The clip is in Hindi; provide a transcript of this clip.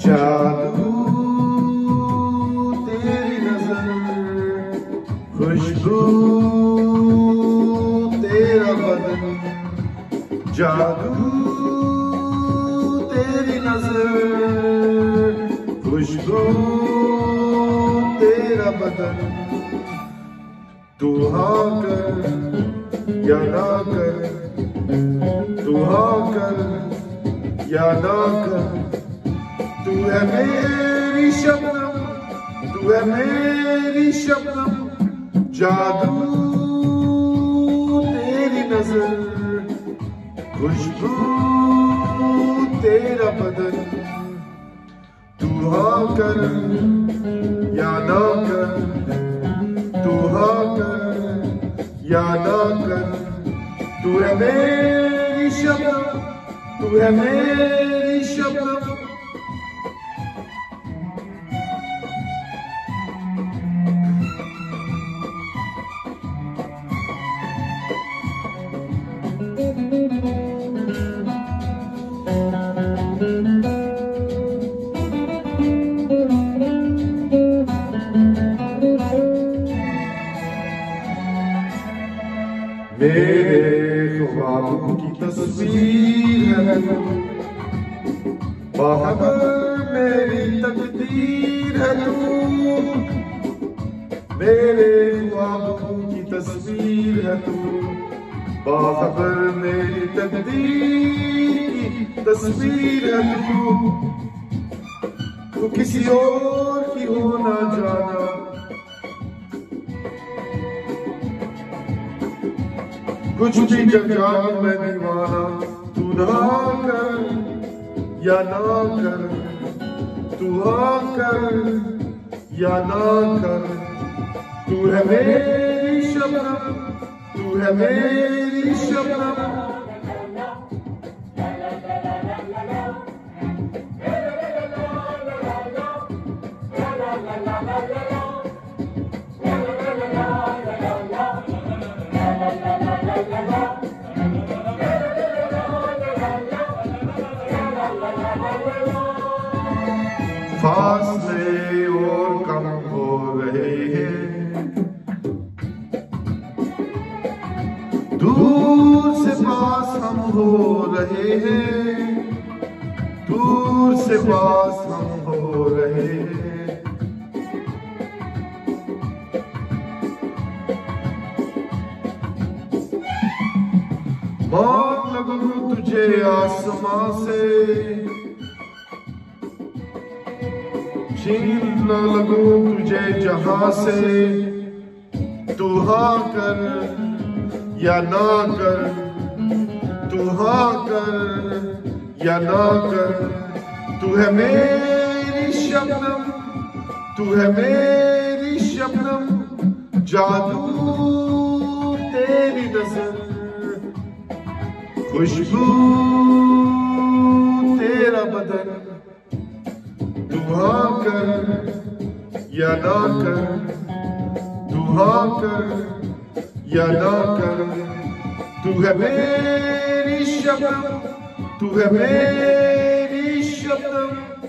जादू तेरी नजर, खुशबू तेरा बदन, जादू तेरी नजर, खुशबू तेरा बदन। तू हाँ कर या ना कर, तू हाँ कर या ना कर, तू है मेरी शबनम, तू है मेरी शबनम, जादू तेरी नजर, खुशबू तेरा बदन। तू हाँ कर या ना कर, तू हाँ कर या ना कर, तू है मेरी शबनम, तू है मेरी शबनम। मेरे ख्वाबों की तस्वीर है तू, बाहर मेरी तकदीर है तू। मेरे ख्वाबों की तस्वीर है तू, बाहर मेरी तकदीर की तस्वीर है तू। तू किसी और की हो ना जाना, कुछ भी जब जान मैं दीवाना। तू ना कर या ना कर, तू हाँ कर या ना कर, तू है मेरी शबनम, तू है मेरी शबनम। फासले और कम हो रहे हैं, दूर से पास हम हो रहे हैं, दूर से पास हम हो रहे हैं। मांग लगूं तुझे आसमां से, छीन न लगूं तुझे जहां से। तू हाँ कर या ना कर, तू हाँ कर या ना कर, तू है मेरी शबनम, तू है मेरी शबनम, जादू तेरी नजर, खुशबू तेरा बदन। तू हाँ कर या ना कर, तू हाँ कर या ना कर, तू है मेरी शबनम, तू है मेरी शबनम।